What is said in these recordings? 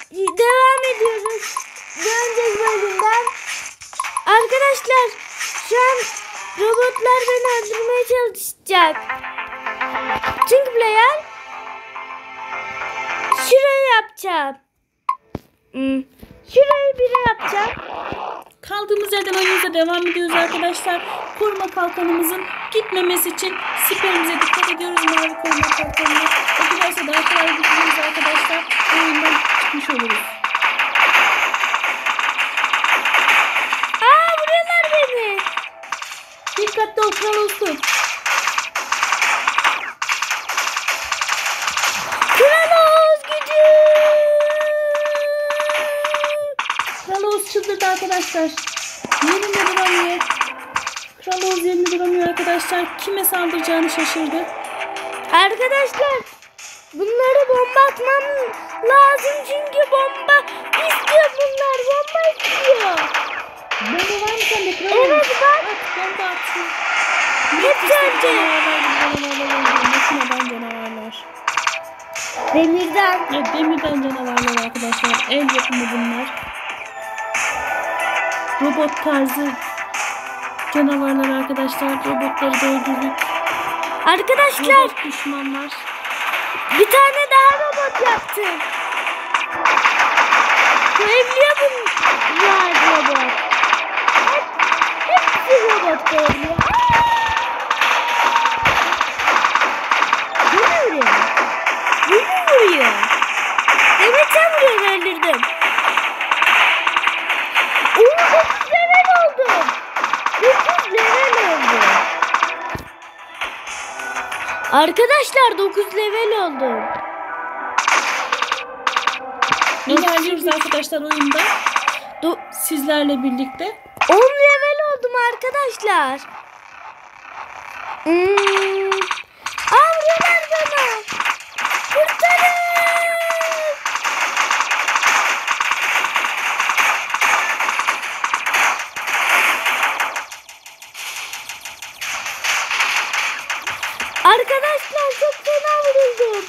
devam ediyoruz. Bir önceki bölümden. Arkadaşlar şu an robotlar beni öldürmeye çalışacak. Çünkü player şurayı yapacağım. Şurayı biri yapacağım. Kaldığımız yerden oyunumuza devam ediyoruz arkadaşlar. Koruma kalkanımızın gitmemesi için siperimize dikkat ediyoruz. Mavi koruma kalkanına. O giderse daha kolay gidiyoruz arkadaşlar. Oyundan çıkmış oluruz. Vuruyorlar beni. Dikkatli ol Kralos. Kralos gücü. Kralos çıldırdı arkadaşlar. Yerinde duramıyor. Kralos yerinde duramıyor arkadaşlar. Kime saldıracağını şaşırdı. Arkadaşlar bunları bomba atmam lazım çünkü bomba istiyor bunlar. Bomba istiyor. Bomba var mı sende Kralos? Evet bak. Bomba atsın. Hepsi öldü. Makineden canavarlar. Demirden. Evet, demirden canavarlar arkadaşlar. El yapımı bunlar. Robot tarzı canavarlar arkadaşlar. Robotları da öldürdük. Arkadaşlar Robot düşmanlar. bir tane daha robot yaptım. Sevliyor bunlar robot. Hepsi robot sevliyor. Beni vuruyor. Beni vuruyor. Evet sen vuruyorsun öldürdüm. 9 level oldum. 9 level oldum. Arkadaşlar 9 level oldum. İlerliyoruz arkadaşlar oyunda. Sizlerle birlikte. 10 level oldum arkadaşlar. Vuruyorlar bana. Kurtarın. Arkadaşlar çok fena vuruldum.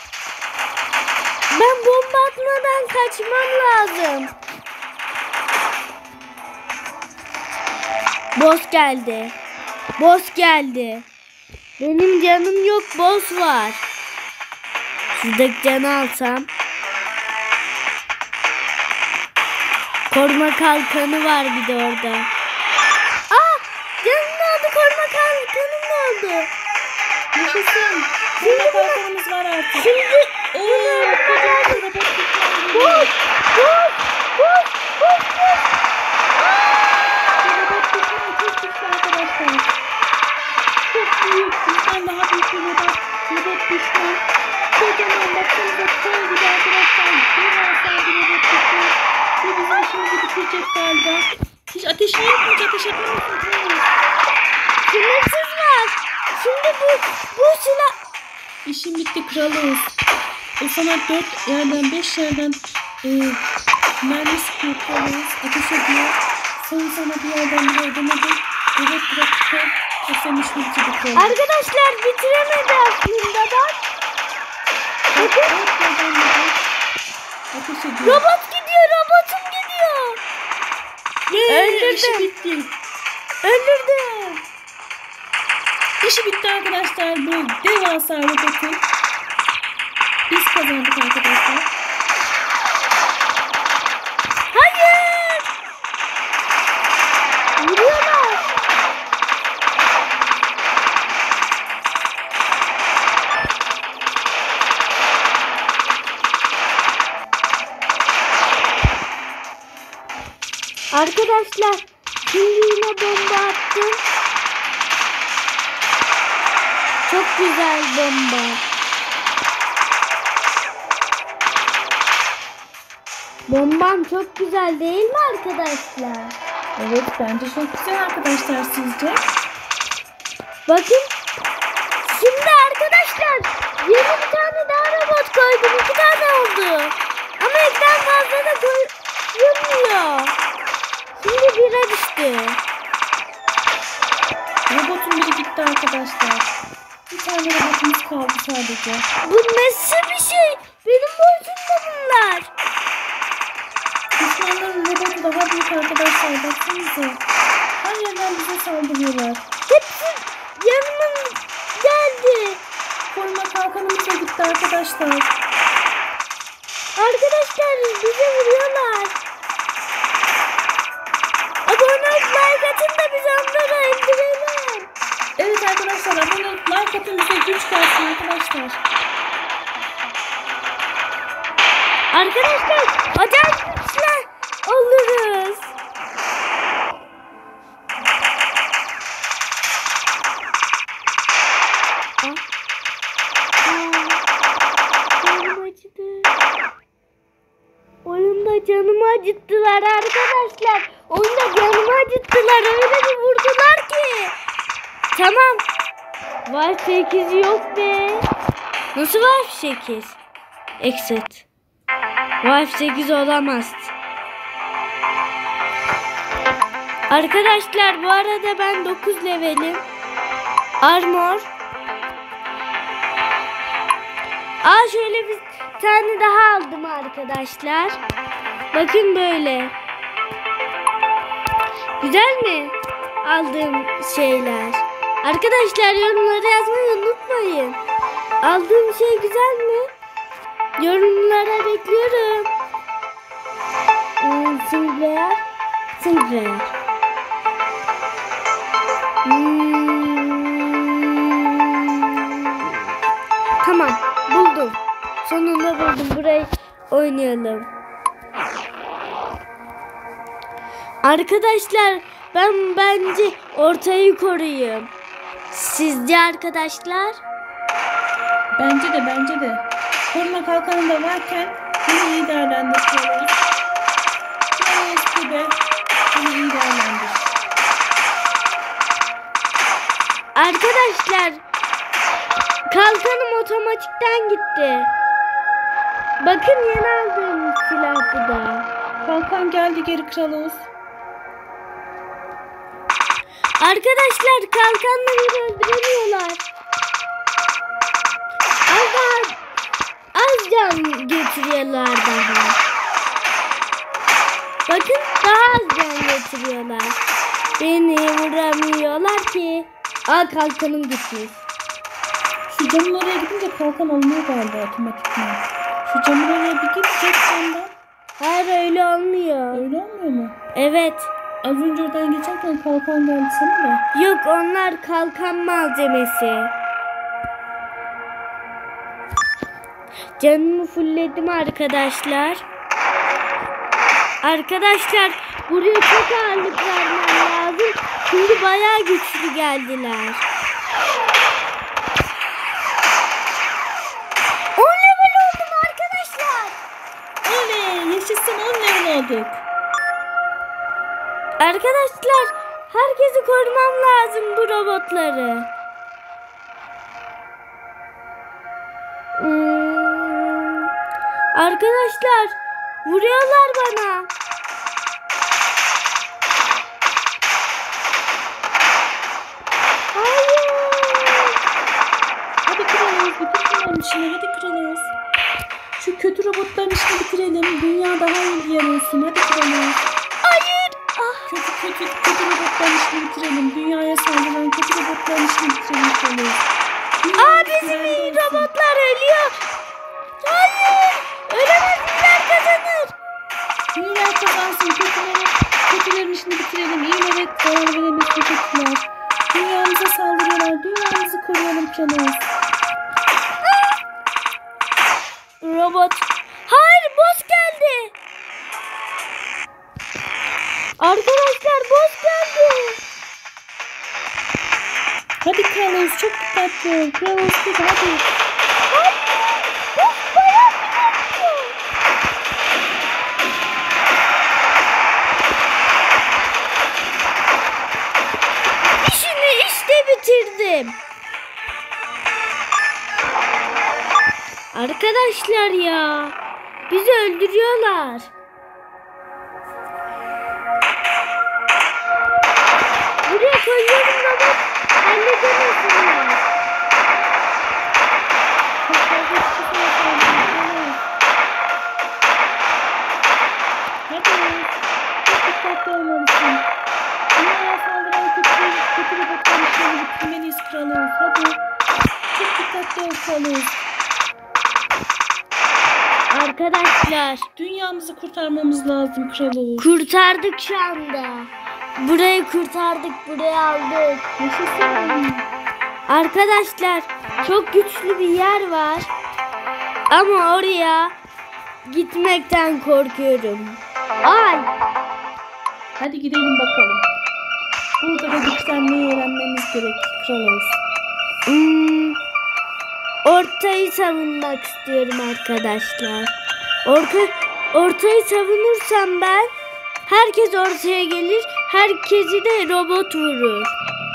Ben bomba atmadan kaçmam lazım. Boss geldi. Boss geldi. Benim canım yok, boss var. Şuradaki canı alsam. Koruma kalkanı var bir de orada. Canım ne oldu? Koruma kalkanım ne oldu? Yaşasın. Koruma kalkanımız var artık. Şimdi boss. Çok büyük. Bizden daha büyük bir robot düşman. Kocaman baksanıza koy gibi arkadaşlar. Devasa bir robot düşman. Bu bizim işimizi bitirecek galiba. Hiç ateşini yok mu? Hiç ateş etmiyorsun. Sınırsız var. Şimdi bu silah. İşim bitti Kralos. O sana 4 yerden 5 yerden mermi sıkıyor Kralos. Ateş ediyor. Sana bir yerden bile edemedi. Evet bırakıyor. O senin işini bitirdi Kralos. Arkadaşlar bitiremedi aslında bak. Ateş ediyor. Robot gidiyor, robotum gidiyor. Öldürdüm. İşi bitti. Öldürdüm. İşi bitti arkadaşlar. Bu devasa robotun. Biz kazandık arkadaşlar. Hayır. Vuruyorlar. Arkadaşlar şimdi yine bomba attım. Çok güzel bomba. Bombam çok güzel değil mi arkadaşlar? Evet bence çok güzel arkadaşlar sizce. Bakın. Şimdi arkadaşlar yeni bir tane daha robot koydum. 2 tane oldu. Ama ekran fazla da koyulmuyor. Şimdi bire düştü. Robotun biri gitti arkadaşlar. Bir tane robotumuz kaldı sadece. Bu nasıl bir şey? Benim boyutumda bunlar. arkadaşlar. Arkadaşlar bize vuruyorlar. Abone olup like atın da biz onları indirelim. Evet arkadaşlar, abone olup like atın, bize güç gelsin arkadaşlar. Arkadaşlar acayip güçler oluruz. Canım acıdı. Oyunda canımı acıttılar arkadaşlar. Oyunda canımı acıttılar. Öyle bir vurdular ki. Tamam. Var 8 yok be. Nasıl var 8? Exit. Var 8 olamaz. Arkadaşlar bu arada ben 9 levelim. Armor. Şöyle bir tane daha aldım arkadaşlar. Bakın böyle. Güzel mi? Aldığım şeyler. Arkadaşlar yorumlara yazmayı unutmayın. Aldığım şey güzel mi? Yorumlara bekliyorum. Single player. Tamam, buldum. Sonunda buldum. Burayı oynayalım. Arkadaşlar ben bence ortayı koruyayım. Sizce arkadaşlar? Bence de. Koruma kalkanı da varken bunu iyi değerlendiriyoruz. Kronos gibi bunu iyi değerlendir. Arkadaşlar kalkanım otomatikten gitti. Bakın yeni aldığım silah bu da. Kalkan geldi geri Kralos. Arkadaşlar kalkanla beni öldüremiyorlar. Az can getiriyorlar daha. Bakın daha az can getiriyorlar. Beni vuramıyorlar ki. Kalkanım gitmiş. Şu camın oraya gidince kalkan alınıyor galiba otomatikman. Şu camın oraya bir git camdan. Hayır öyle olmuyor. Öyle olmuyor mu? Evet. Az önce oradan geçerken kalkan geldi sana da. Yok onlar kalkan malzemesi. Canımı fullledim arkadaşlar. Arkadaşlar buraya çok ağırlık vermem lazım. Şimdi bayağı güçlü geldiler. 10 level oldum arkadaşlar. Oley, yaşasın, 10 level olduk. Arkadaşlar herkesi korumam lazım bu robotları. Arkadaşlar vuruyorlar bana. Hayır. Hadi Kralos, bitirsin işini, hadi Kralos. Şu kötü robotların işini bitirelim. Dünya daha iyi bir yer olsun. Hadi Kralos. Hayır. Kötü robotların işini bitirelim. Dünyaya saldıran kötü robotların işini bitirelim Kralos. Bizim iyi robotlar ölüyor. Hayır. Ölemez, iyiler kazanır. İyiler kazansın. Kötülerin işini bitirelim. İyilere zarar veremesin kötüler. Dünyamıza saldırıyorlar. Dünyamızı koruyalım Kralos. Robot. Hayır, boss geldi. Arkadaşlar boss geldi. Hadi Kralos, çok dikkatli ol. Kralos hadi. Hayır. Boss bayağı güçlü. İşini işte bitirdim. Arkadaşlar ya. Bizi öldürüyorlar. Buraya koyuyorum robot. Halledemezsinler. Hadi. Çok dikkatli olmalısın. Dünyaya saldıran kötü robotların işini bitirmeliyiz Kralos. Hadi. Çok dikkatli ol Kralos. Arkadaşlar Dünyamızı kurtarmamız lazım Kral Oğuz. kurtardık şu anda. Burayı kurtardık, burayı aldık. Yaşasın. Arkadaşlar çok güçlü bir yer var. Ama oraya gitmekten korkuyorum. Ay! Hadi gidelim bakalım. Burada da güçlenmeyi öğrenmemiz gerek Kral Oğuz. Ortayı savunmak istiyorum arkadaşlar. Ortayı savunursam ben herkes ortaya gelir. Herkesi de robot vurur.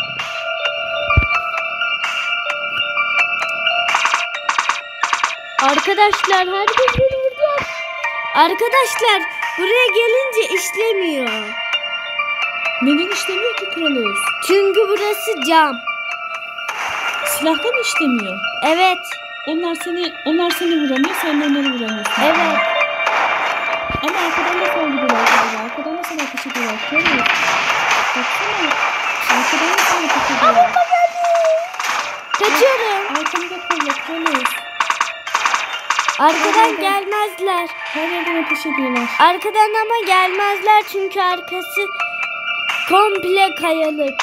Arkadaşlar herkes beni vuracak. Arkadaşlar buraya gelince işlemiyor. Neden işlemiyor ki Kral Oğuz? Çünkü burası cam. Silahtan mı işlemiyor? Evet. Onlar seni vuramıyor, sen de onları vuramıyorsun. Evet. Ama arkadan da saldırıyorlar galiba. Arkadan da sana ateş ediyorlar. Kral Oğuz. Baksana. Arkadan da sana ateş ediyorlar. Kaçıyorum. Arkamda kolla Kral Oğuz. Arkadan gelmezler. Her yerden ateş ediyorlar. Arkadan ama gelmezler çünkü arkası komple kayalık.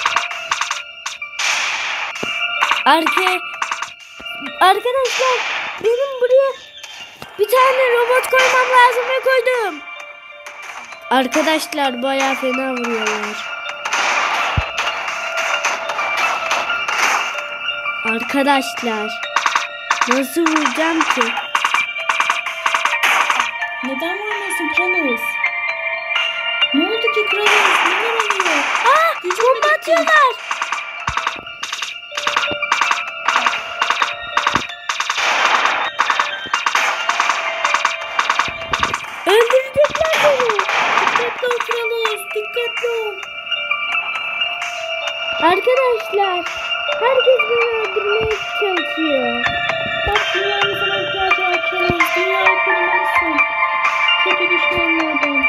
Arkadaşlar benim buraya bir tane robot koymam lazım ve koydum. Arkadaşlar bayağı fena vuruyorlar. Arkadaşlar nasıl vuracağım ki? Neden vurmuyorsun Kral Oğuz? Ne oldu ki Kral Oğuz? Neler oluyor? Bomba atıyorlar. Öldürecekler beni. Dikkatli ol Kral Oğuz. Dikkatli ol. Arkadaşlar herkes beni öldürmeye çalışıyor. Bak dünyanın sana ihtiyacı var Kral Oğuz. Dünyayı korumalısın. Kötü düşmanlardan.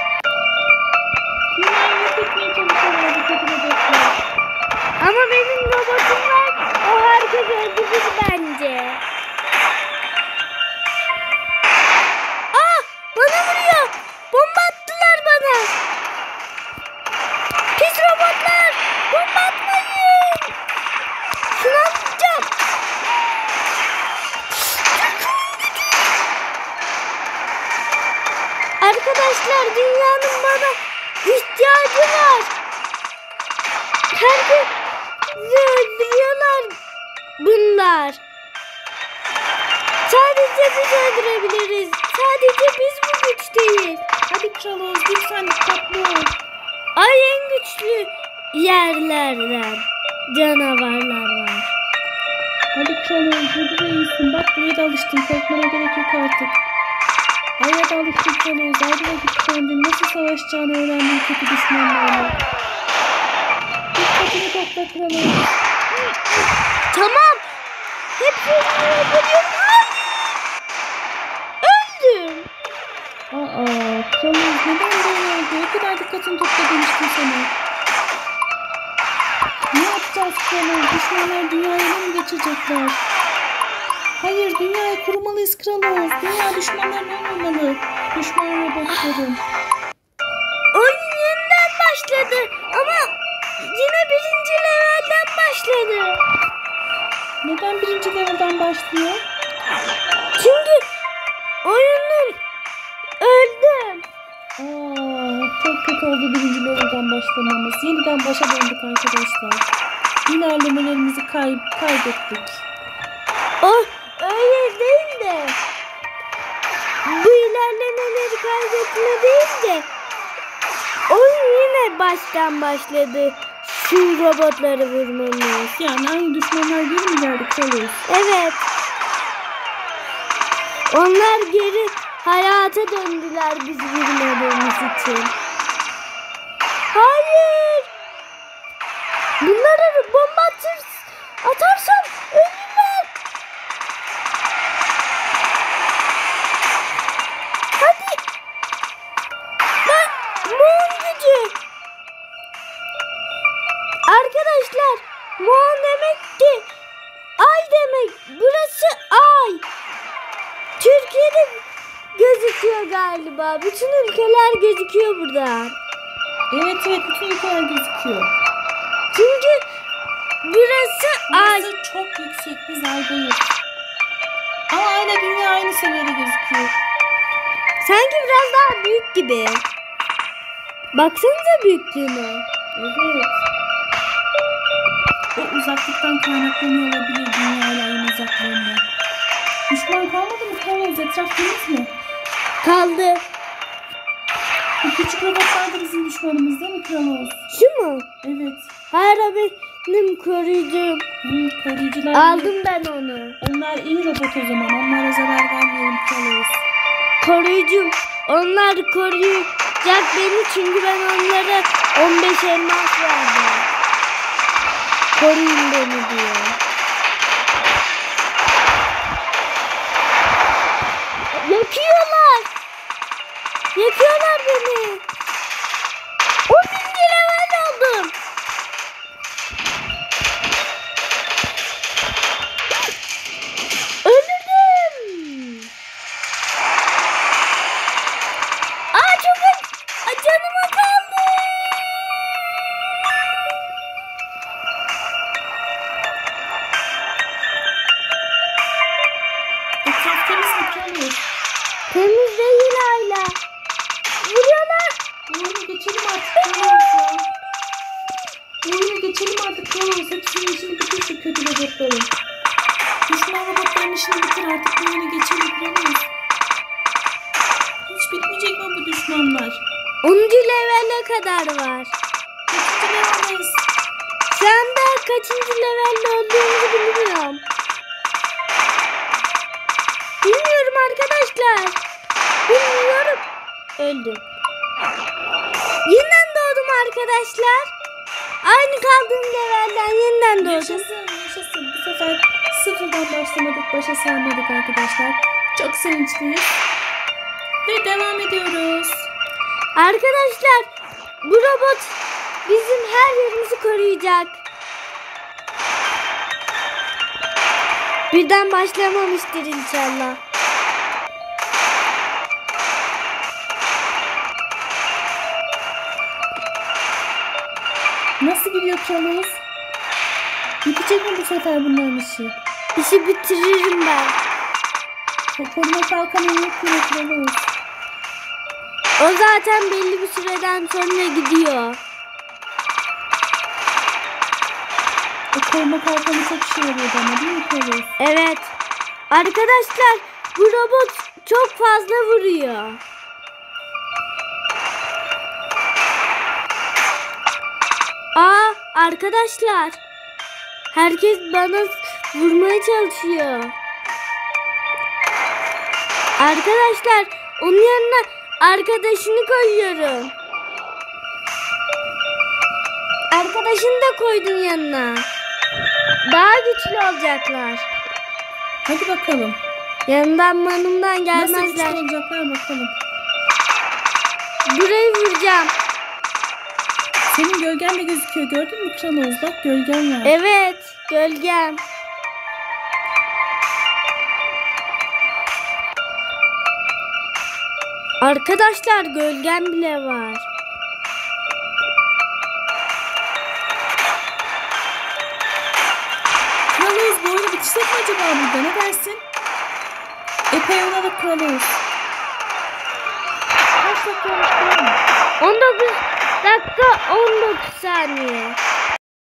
Dünyayı yok etmeye çalışıyorlar bu kötü robotlar. Ama benim robotum var. O herkes öldürür bence. Bana vuruyor. Bomba attılar bana. Pis robotlar. Bomba atmayın. Şunu atacağım. Arkadaşlar dünyanın bana ihtiyacı var. Herkesi öldürüyorlar bunlar. Sadece biz öldürebiliriz. Sadece biz bu güçteyiz. Hadi Kral Oğuz lütfen dikkatli ol. Ay en güçlü yerlerden canavarlar var. Hadi Kral Oğuz burada da iyisin. Bak buraya da alıştın. Korkmana gerek yok artık. Aya da alıştın Kral Oğuz. Ayda da güçlendin. Nasıl savaşacağını öğrendin kötü düşmanlarla. Dikkatini topla Kral Oğuz. Tamam. Hepsini öldürüyorum. Öldüm. Kral Oğuz neden böyle oldu? O kadar dikkatini topla demiştim sana. Ne yapacağız Kral Oğuz? Düşmanlar dünyayı ele mi geçirecekler? Hayır, dünyayı korumalıyız Kral Oğuz. Dünya düşmanların olmamalı. Düşman robotların. Oyun yeniden başladı. Ama yine birinci levelden başladı. Neden birinci level'dan başlıyor? Çünkü oyunun öldüm. Çok kötü oldu birinci level'dan başlamamız. Yeniden başa döndük arkadaşlar. İlerlemelerimizi kaybettik. Oh öyle değil de bu ilerlemeleri kaybetme değil de oyun yine baştan başladı. Şu robotları vurmamız. Yani aynı düşmanlar geri mi geldik Kral Oğuz? Evet. Onlar geri hayata döndüler biz vurmadığımız için. Hayır. Bunlara bomba atarsam ölürler. Hadi. Moon gücü. Arkadaşlar Moon demek ki ay demek. Burası ay. Türkiye'de gözüküyor galiba. Bütün ülkeler gözüküyor burada. Evet bütün ülkeler gözüküyor. Çünkü burası ay. Burası çok yüksek, biz aydayız. Ama ayla dünya aynı seviyede gözüküyor. Sanki biraz daha büyük gibi. Baksanıza büyüklüğüne. Evet. O uzaklıktan kaynaklanıyor olabilir, dünya ile aynı uzaklığında. Düşman kalmadı mı Carlos? Etraf temiz mi? Kaldı. Bu küçük robotlar da bizim düşmanımız değil mi Carlos? Şu mu? Evet. Hayır, benim koruyucum. Koruyucular. Aldım ben onu. Onlar iyi robot o zaman. Onlara zarar vermeyelim Carlos. Koruyucum. Onlar koruyacak beni çünkü ben onlara 15 elmas verdim. Koruyun beni diye. Yakıyorlar. Yakıyorlar beni. 10. level oldum. Öldürdüm. Çok canıma kaldı. Etraf temiz mi Carlos? Temiz değil hala. Vuruyorlar. Oyunu geçelim artık Carlos ya. Oyunu geçelim artık Carlos. Hepsinin işini bitir şu kötü robotların. Düşman robotların işini bitir artık. Bu oyunu geçelim Carlos. Hiç bitmeyecek mi bu düşmanlar? 10. levele kadar var. Kaçıncı leveldeyiz? Şu anda kaçıncı levelde olduğumuzu bilmiyorum. Bilmiyorum arkadaşlar. Bilmiyorum. Öldüm. Yeniden doğdum arkadaşlar. Aynı kaldığım levelden yeniden doğdum. Yaşasın. Bu sefer sıfırdan başlamadık, başa sarmadık arkadaşlar. Çok sevinçliyiz. Ve devam ediyoruz. Arkadaşlar bu robot bizim her yerimizi koruyacak. Birden başlamamıştır inşallah. Nasıl gidiyor Carlos? Bitecek mi bu sefer bunların işi? İşi bitiririm ben. Koruma kalkanı yok yine Carlos. O zaten belli bir süreden sonra gidiyor. O koruma kalkanı çok işe yarıyor bana değil mi Carlos? Evet. Arkadaşlar bu robot çok fazla vuruyor. Arkadaşlar. Herkes bana vurmaya çalışıyor. Arkadaşlar onun yanına arkadaşını koyuyorum. Arkadaşını da koydun yanına. Daha güçlü olacaklar. Hadi bakalım. Yanından manımdan Nasıl güçlü gelmezler. olacaklar bakalım. Burayı vuracağım. Senin gölgen de gözüküyor. Gördün mü Carlos? Bak gölgen var. Evet, gölgem. Arkadaşlar gölgem bile var. Carlos bu oyunu bitirsek mi acaba burada? Ne dersin? Epey oynadık Carlos. Kaç dakika olmuş? 19 dakika 19 saniye.